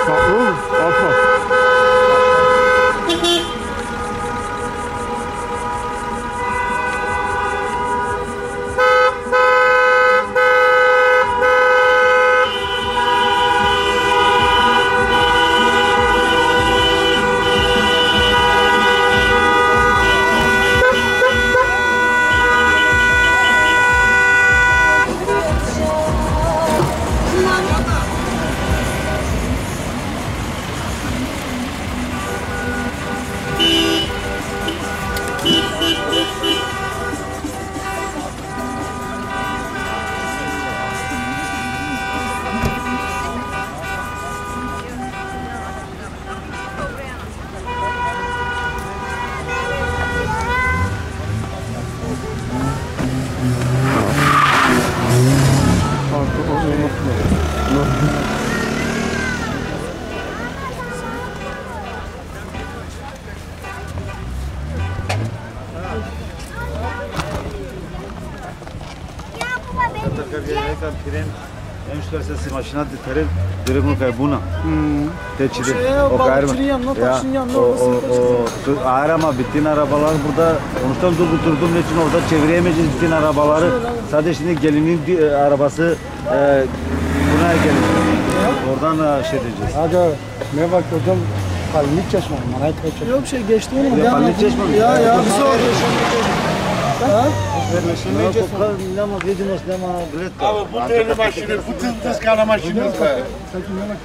Olur. Atma. Se mașina de teren, drumul care e bună. Deci de o arama bütün arabalar burada. Onuştan durdum için orada çeviremeyeceğiz bütün arabaları. Sadece şimdi gelinin arabası buraya gelir. Oradan şey diyeceğiz. Aga ne bak hocam Kalnik Çeşme, Manayt Çeşme. Yok şey geçti onu. Kalnik Çeşme mi? Ya bir sonra. Abi bu treni maşını, bu tız kana maşını.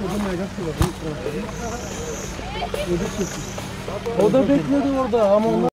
O da bekledi orada ama onlar